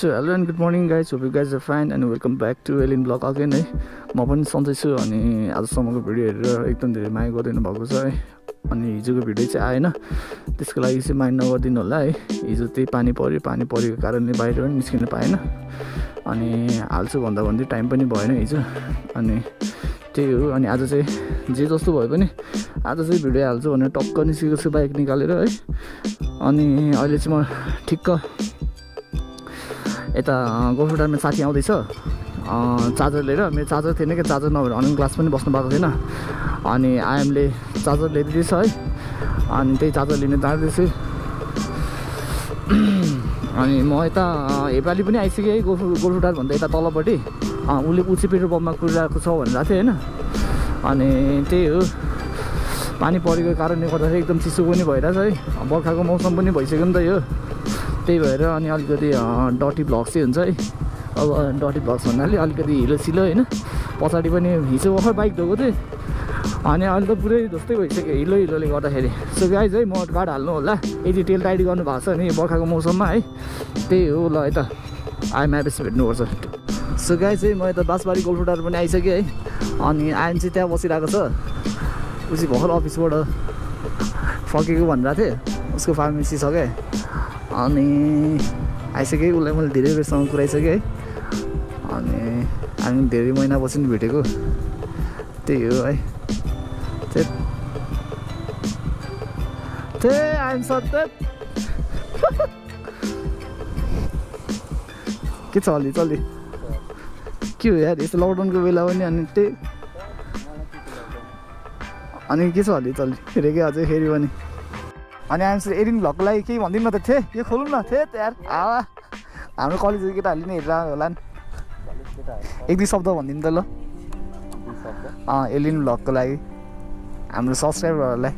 So hello and good morning guys, hope you guys are fine and welcome back to Alien Vlog again है। म पनि सन्चै छु अनि आजसम्मको भिडियो हेरेर एकदम धेरै माया गरिदिनु भएको छ है। अनि हिजोको भिडियो चाहिँ आएन, त्यसको लागि चाहिँ माइन्ड नगरिदिनु होला है। हिजो त्यही पानी परेको कारणले बाहिर पनि निस्किन पाएन अनि हाल्छु भन्दा भन्दै टाइम पनि भएन हिजो। अनि त्यही हो, अनि आज चाहिँ जे जस्तो भए पनि आज चाहिँ भिडियो हाल्छु भनेर टक्क निस्केको छु बाइक निकालेर है। अनि अहिले चाहिँ म ठिक्क यता गोफुटारमा साथी आउँदैछ चार्जर लिएर। मेरो चार्जर थिएन कि, चार्जर नभएर अनलाइन क्लास पनि बस्नु भएको थिएन। अनि आइएमले चार्जर ल्याइदिँदैछ है, अनि त्यही चार्जर लिन जाँदैछु। अनि म यता हेपाली पनि आइसकेँ है, गोफुटार भन्दा यता तलपट्टि। उसले उची पेट्रोल पम्पमा कुरिरहेको छ भनेर थियो होइन। अनि त्यही हो, पानी परेको कारणले गर्दाखेरि एकदम चिसो पनि भइरहेछ है। बर्खाको मौसम पनि भइसक्यो नि त यो, त्यही भएर अनि अलिकति डटी भ्लग्स चाहिँ हुन्छ है। अब डटी भ्लग्स भन्नाले अलिकति हिलो होइन। पछाडि पनि हिजो भर्खर बाइक धोएको थिएँ अनि अहिले त पुरै जस्तै भइसक्यो हिलोले गर्दाखेरि। सो गाइज है, म कार्ड हाल्नु होला यदि तेल टाइट गर्नु भएको छ भने बर्खाको मौसममा है। त्यही हो, ल यता आइएम एपिस भेट्नुपर्छ। सो गाइज है, म यता बाँसबारी गोलफुटार पनि आइसकेँ है। अनि आइएम चाहिँ त्यहाँ बसिरहेको छ, उसी भर्खर अफिसबाट फर्केको भनिरहेको थिएँ, उसको फार्मेसी छ क्या। अनि आइसकेँ, उसलाई मैले धेरै बेरसम्म कुराइसकेँ है। अनि हामी धेरै महिनापछि नि भेटेको, त्यही हो है। आइएम सत्य के छ अलि चल्ली के हो यार, यस्तो लकडाउनको बेला पनि। अनि त्यही अनि के छ अलि चल्ली फेरि अझै फेरि पनि। अनि आइएम एरिन भ्लगको लागि केही भनिदिनु न त थिएँ, यो खोलौँ न थिएँ यार। हाम्रो कलेजको केटाहरूले नि हेरेर होला नि, एक दुई शब्द भनिदिनु त ल। एलियन भ्लगको लागि हाम्रो सब्सक्राइबरहरूलाई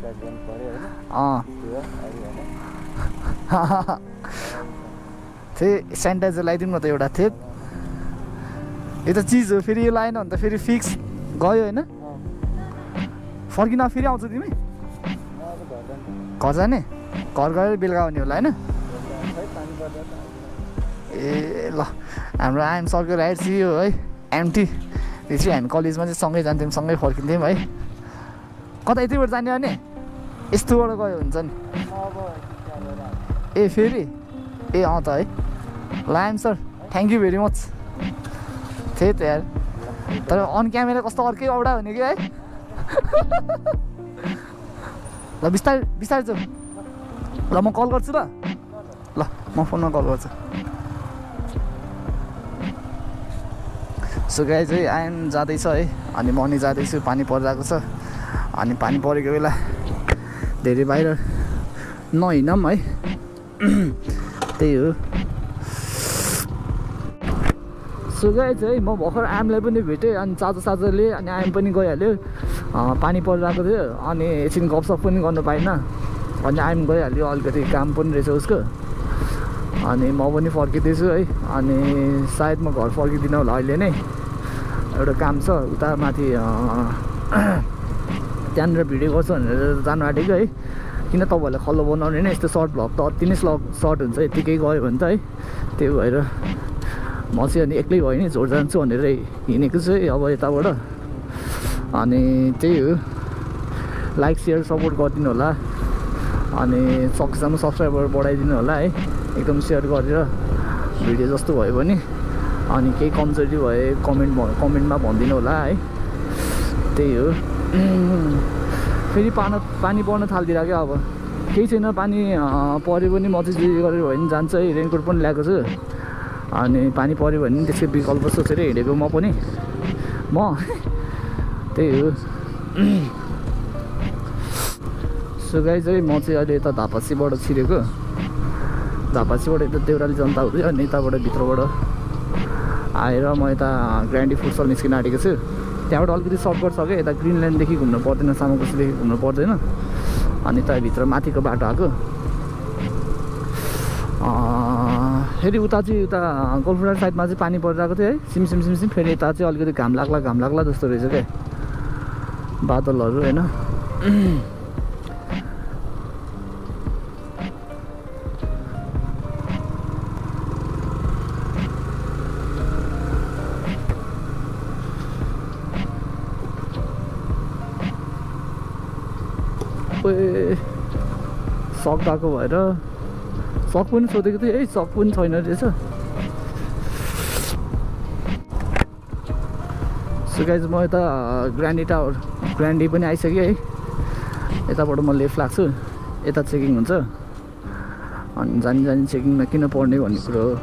थिएँ सेनिटाइजर लगाइदिनु न त एउटा। थिएँ यो त चिज हो, फेरि यो लगाएन भने त फेरि फिक्स गयो होइन। फर्किन फेरि आउँछ तिमी घर जाने, घर गएर बेलुका आउने होला होइन। ए ल, हाम्रो आइएम सरको राइड चाहिँ यो है एमटी। त्यसरी हामी कलेजमा चाहिँ सँगै जान्थ्यौँ, सँगै फर्किन्थ्यौँ है। कता यतिबाट जाने भने यस्तोबाट गयो हुन्छ नि। ए फेरि ए त है, ल आइएम sir thank you very much. थिएँ त यार, तर अन क्यामेरा कस्तो अर्कै औडा हुने कि है। ल बिस्तारै जाऊ ल, म कल गर्छु ल म फोनमा कल गर्छु। सो गाइज है, आइएम जाँदैछ है, अनि म नि जाँदैछु। पानी परिरहेको छ, अनि पानी परेको बेला धेरै बाहिर नहिँडौँ है। त्यही हो। सो गाइज है, म भर्खर आइएमलाई पनि भेटेँ, अनि चार्जरले अनि आइएम पनि गइहाल्यो। पानी परिरहेको थियो अनि एकछिन गफसफ पनि गर्नु पाइनँ। अनि आइएम गइहाल्यो, अलिकति काम पनि रहेछ उसको। अनि म पनि फर्किँदैछु है। अनि सायद म घर फर्किँदिनँ होला अहिले नै, एउटा काम छ उता माथि त्यहाँनिर भिडियो गर्छु भनेर जानु आँटेको है। किन तपाईँहरूलाई खल्लो बनाउने होइन, यस्तो सर्ट भ्लग त अति नै सर्ट हुन्छ, यत्तिकै गयो भने त है। त्यही भएर म चाहिँ अनि एक्लै भयो नि झोड जान्छु भनेर हिँडेको छु है अब यताबाट। अनि त्यही हो, लाइक सेयर सपोर्ट गरिदिनु होला। अनि सकेसम्म सब्सक्राइबर बढाइदिनु होला है, एकदम सेयर गरेर भिडियो जस्तो भयो भने। अनि केही कमजोरी भए कमेन्टमा भनिदिनु होला है। त्यही हो। फेरि पानी पर्न थालिदिएर क्या, अब केही छैन, पानी पऱ्यो भने म चाहिँ जे गरेर भयो भने जान्छ है। रेनकोट पनि ल्याएको छु, अनि पानी पऱ्यो भने त्यसको विकल्प सोचेर हिँडेको म पनि। त्यही हो। सो गाइज है, म चाहिँ अहिले यता धापासीबाट छिरेको, धापासीबाट यता देउराली जनता हुँदै अनि यताबाट भित्रबाट आएर म यता ग्रान्डी फुटसल निस्किन आँटेको छु। त्यहाँबाट अलिकति सर्टकट छ क्या, यता ग्रिनल्यान्डदेखि घुम्नु पर्दैन, सामाकोसीदेखि घुम्नु पर्दैन। अनि त्यहाँभित्र माथिको बाटो आएको। फेरि उता चाहिँ उता गोलफुटार साइडमा चाहिँ पानी परिरहेको थियो है, सिमसिम। फेरि यता चाहिँ अलिकति घाम लाग्ला जस्तो रहेछ क्या बादलहरू होइन। ओए सक गएको भएर सक पनि सोधेको थिएँ है, सक पनि छैन रहेछ। सो गाइज म यता ग्रान्डी टावर ग्रान्डी पनि आइसकेँ है। यताबाट म लेफ्ट लाग्छु, यता चेकिङ हुन्छ अनि जानी चेकिङमा किन पढ्ने भन्ने कुरो हो।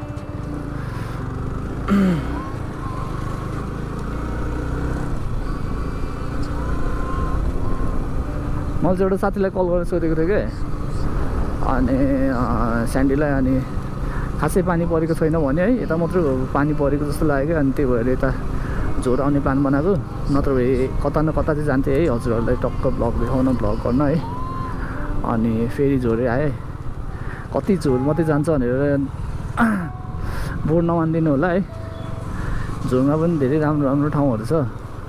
मैले चाहिँ एउटा साथीलाई कल गरेर सोधेको थिएँ कि अनि स्यान्डीलाई, अनि खासै पानी परेको छैन भने है, यता मात्र पानी परेको जस्तो लाग्यो। अनि त्यही भएर यता झोर आउने प्लान बनाएको, नत्र भए कता न कता चाहिँ जान्थेँ है हजुरहरूलाई टक्क भ्लग देखाउन, भ्लग गर्न है। अनि फेरि झोरै आएँ, कति झोर मात्रै जान्छ भनेर बोर्ड नमानिदिनु होला है। झोरमा पनि धेरै राम्रो राम्रो ठाउँहरू छ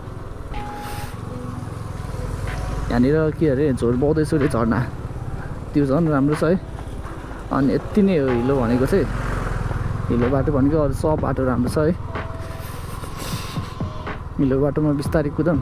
यहाँनिर। के अरे झोर बौद्धेश्वर झरना, त्यो झन् राम्रो छ है। अनि यति नै हो हिलो भनेको चाहिँ, हिलो बाटो भनेको अरू सब बाटो राम्रो छ है। हिलो बाटोमा बिस्तारै कुदौँ।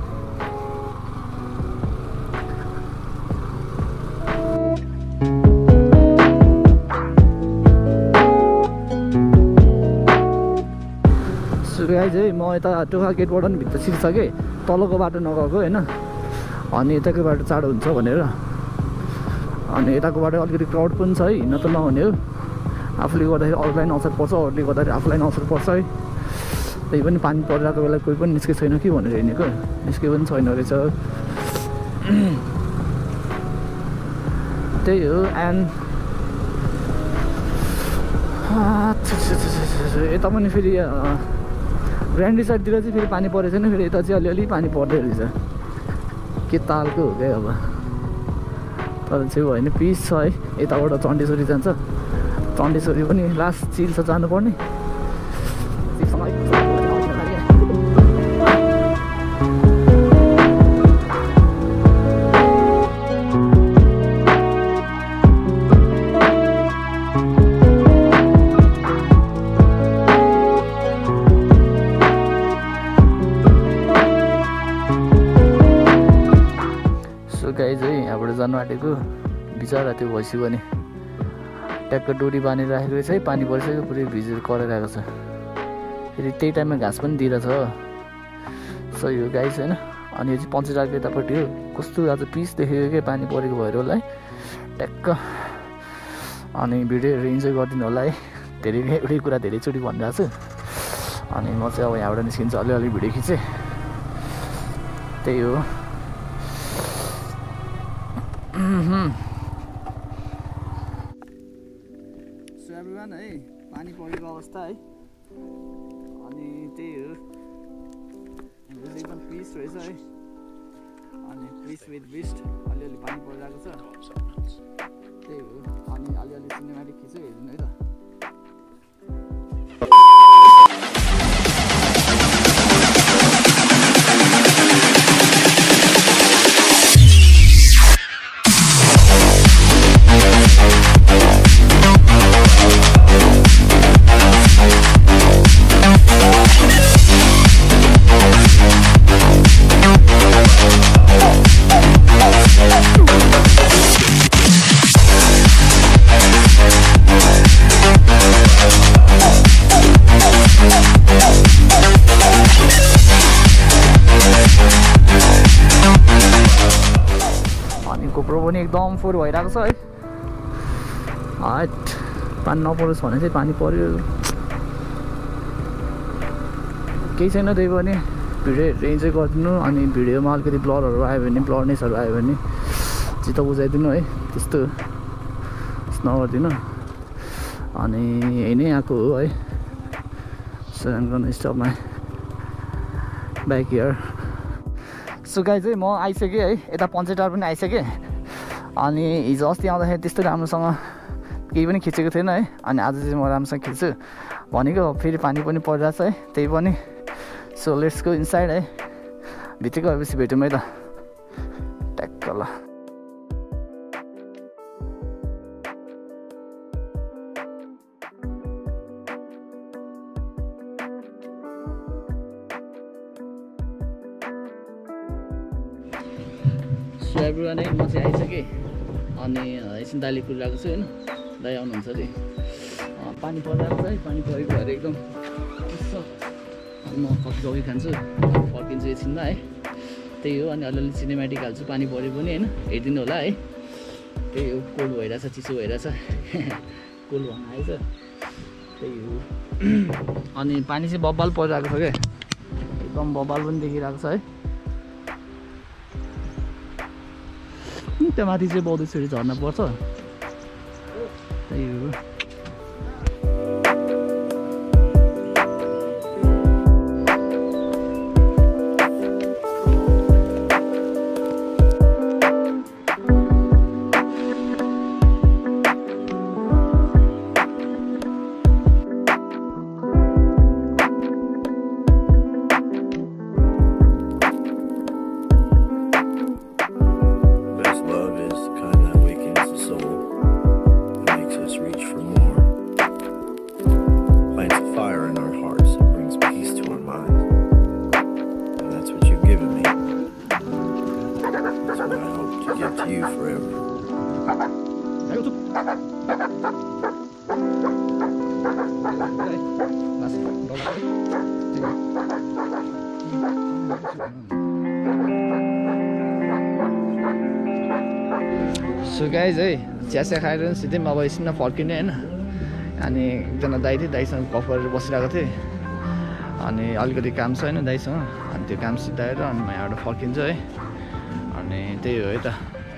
गाइज है म यता टोखा गेटबाट पनि भित्र छिर्सकेँ, तलको बाटो नगएको होइन। अनि यताको बाटो चाँडो हुन्छ भनेर, अनि यताको बाटो अलिकति क्राउड पनि छ है, हिँड्न त नहुने हो। आफूले गर्दाखेरि अरूलाई पनि असर पर्छ, अरूले गर्दाखेरि आफूलाई पनि असर पर्छ है। त्यही पनि पानी परिरहेको बेला कोही पनि निस्के छैन कि भनेर हिँडेको, निस्के पनि छैन रहेछ। त्यही हो। एन्ड यता पनि फेरि ग्रान्डी साइडतिर चाहिँ फेरि पानी परेको छैन, फेरि यता चाहिँ अलिअलि पानी पर्दै रहेछ। के तालको हो क्या अब, तर चाहिँ होइन पिस छ है। यताबाट चण्डेश्वरी जान्छ, चण्डेश्वरी पनि लास्ट चिल छ जानुपर्ने। गाइज है यहाँबाट जानु आँटेको, बिचरा त्यो भैँसी पनि ट्याक्क डोरी बाँधेर राखेको रहेछ है। पानी परिसक्यो, पुरै भिजेर कराइरहेको छ। फेरि त्यही टाइममा घाँस पनि दिइरहेछ। सही हो गाइज होइन। अनि यो चाहिँ पञ्चेटारको यतापट्टि हो, कस्तो आज पिस देखेको क्या पानी परेको भएर होला है ट्याक्क। अनि भिडियोहरू इन्जोय गरिदिनु होला है। धेरै एउटै कुरा धेरैचोटि भनिरहेको छु। अनि म चाहिँ अब यहाँबाट निस्किन्छु, अलिअलि भिडियो खिचेँ, त्यही हो। सो एभ्रिवान है, पानी परेको अवस्था है। अनि त्यही हो, एकदम पिस रहेछ है। अनि पिस विथ बिस्ट, अलिअलि पानी परिरहेको छ, त्यही हो। अनि अलिअलि सिनेमेटिक खिच्यो, हेर्नु है त। पनि एकदम फोहोर भइरहेको छ है। हाट पानी नपरोस् भने चाहिँ पानी पर्यो, केही छैन। त्यही पनि भिडियोहरू इन्जोय गरिदिनु। अनि भिडियोमा अलिकति ब्लरहरू आयो भने, ब्लरनेसहरू आयो भने चित्त बुझाइदिनु है, त्यस्तो नगरिदिनु। अनि यही नै आएको हो है। So I'm gonna stop my bike here. So guys चाहिँ म आइसकेँ है, यता पञ्चेटार पनि आइसकेँ। अनि हिजो अस्ति आउँदाखेरि त्यस्तो राम्रोसँग केही पनि खिचेको थिएन है। अनि आज चाहिँ म राम्रोसँग खिच्छु भनेको, फेरि पानी पनि परिरहेछ है, त्यही पनि। सो लेट्स गो इनसाइड है, भित्र गएपछि भेटौँ है त ट्याक्क ल। एभ्रिवान है म चाहिँ आइसकेँ अनि एकछिन दाइले कुरिरहेको छु होइन दाइ आउनुहुन्छ अरे पानी परिरहेको छ है पानी परेको भएर एकदम म कफी खान्छु फर्किन्छु एकछिनमा है त्यही हो अनि अलिअलि सिनेमेटिक हाल्छु पानी पऱ्यो पनि होइन हेरिदिनु होला है त्यही हो कोल्ड भइरहेछ चिसो भइरहेछ कोल्ड भन्न आएछ त्यही हो अनि पानी चाहिँ बब्बाल परिरहेको छ क्या एकदम बब्बाल पनि देखिरहेको छ है त्यहाँ माथि चाहिँ बौद्धेश्वरी झर्ना पर्छ त्यही हो सो गाइज है चियासिया खाएर सिधै अब एकछिनमा फर्किने होइन अनि एकजना दाइ थियो दाइसँग गफ गरेर बसिरहेको थिएँ अनि अलिकति काम छ होइन दाइसँग अनि त्यो काम सिधाएर अनि म यहाँबाट फर्किन्छु है अनि त्यही हो है त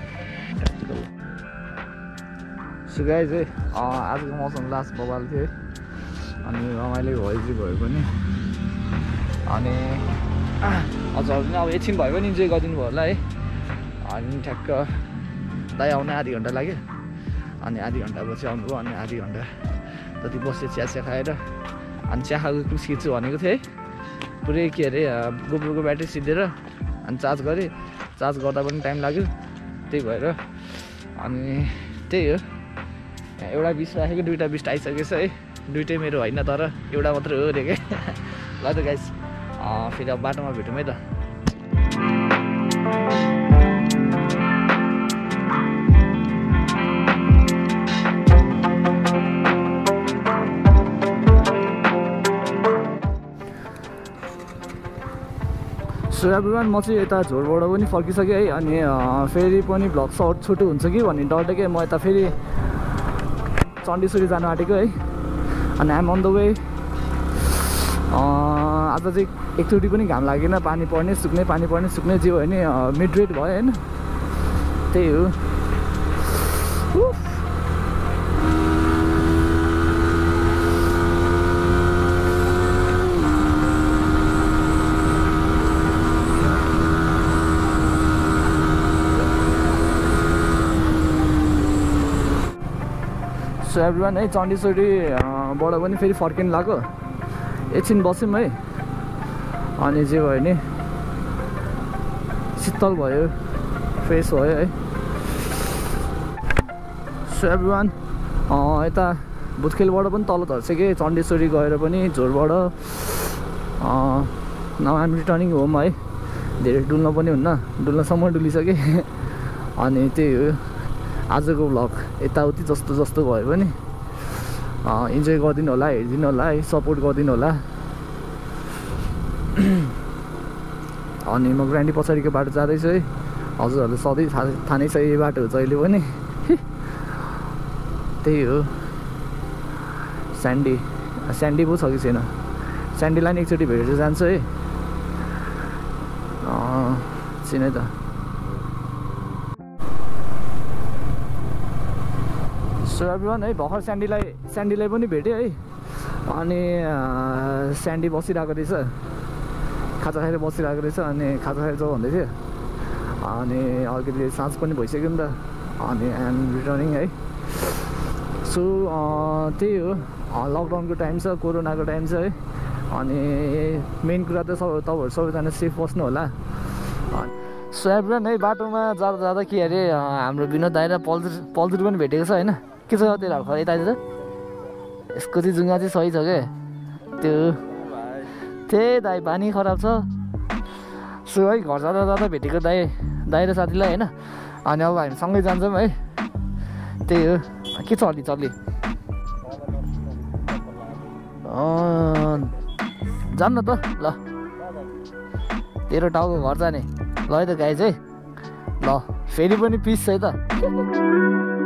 सो गाइज है आजको मौसम लास्ट बबाल थियो है अनि रमाइलो भयो पनि अनि हजुर अब एकछिन भयो भने इन्जोय गरिदिनु भयो होला है अनि ठ्याक्क दाइ आउन आधी घन्टा लाग्यो अनि आधी घन्टापछि आउनुभयो अनि आधी घन्टा जति बस्यो चिया खाएर अनि चिया खाएको क्लिप्स खिच्छु भनेको थिएँ है पुरै के अरे गोप्रोको ब्याट्री सिद्धेर अनि चार्ज गरेँ चार्ज गर्दा पनि टाइम लाग्यो त्यही भएर अनि त्यही हो एउटा बिस राखेको दुईवटा बिस आइसकेको छ है दुइटै मेरो होइन तर एउटा मात्रै हो अरे क्या ल त गाइस फेरि अब बाटोमा भेटौँ है त सो एभ्रिवान म चाहिँ यता झोरबाट पनि फर्किसकेँ है अनि फेरि पनि भ्लग सर्ट छोटो हुन्छ कि भन्ने डरले के म यता फेरि चण्डीश्वरी जानु आँटेको है अनि आइएम अन द वे आज चाहिँ एकचोटि पनि घाम लागेन पानी पर्ने सुक्ने जे भयो नि मिड रेट भयो होइन त्यही हो सो एभ्रिवान है चण्डीश्वरीबाट पनि फेरि फर्किनु लाग्यो एकछिन बस्यौँ है अनि जे भयो नि शीतल भयो फ्रेस भयो है सो एभ्रिवान यता भुतखेलबाट पनि तल झर्छ कि चण्डीश्वरी गएर पनि झोरबाट नाउ आइम रिटर्निङ होम है धेरै डुल्न पनि हुन्न डुल्नसम्म डुलिसकेँ अनि त्यही हो आजको भ्लग यताउति जस्तो भयो भने इन्जोय गरिदिनु होला हेरिदिनु होला है सपोर्ट गरिदिनु होला अनि म ग्रान्डी पछाडिको बाटो जाँदैछु है हजुरहरूले सधैँ थाहा नै छ यो बाटो हो जहिले पनि त्यही हो स्यान्डी पो छ कि छैन स्यान्डीलाई नि एकचोटि भेटेर जान्छु है चिने त सो एभ्रिवान है भर्खर स्यान्डीलाई पनि भेटेँ है अनि स्यान्डी बसिरहेको रहेछ खाजा खाएर बसिरहेको रहेछ अनि खाजा खाएर जाउँ भन्दै थियो अनि अलिकति साँझ पनि भइसक्यो नि त अनि आइएम रिटर्निङ है सो त्यही हो लकडाउनको टाइम छ कोरोनाको टाइम छ है अनि मेन कुरा त तपाईँहरू सबैजना सेफ बस्नु होला सो एभ्रिवान है बाटोमा जाँदा के अरे हाम्रो विनोद दाइ र पल्जुर पनि भेटेको छ होइन के छ त्यो खर यतातिर यसको चाहिँ जुङ्गा चाहिँ सही छ क्या त्यो त्यही दाइ बानी खराब छ सो है घर जाँदा भेटेको दाइ र साथीलाई होइन। अनि अब हामी सँगै जान्छौँ है, त्यही हो। के छ अलि चल्ली जान्न त ल, तेरो टाउको घर जाने ल है त गाई चाहिँ ल, फेरि पनि पिस है त।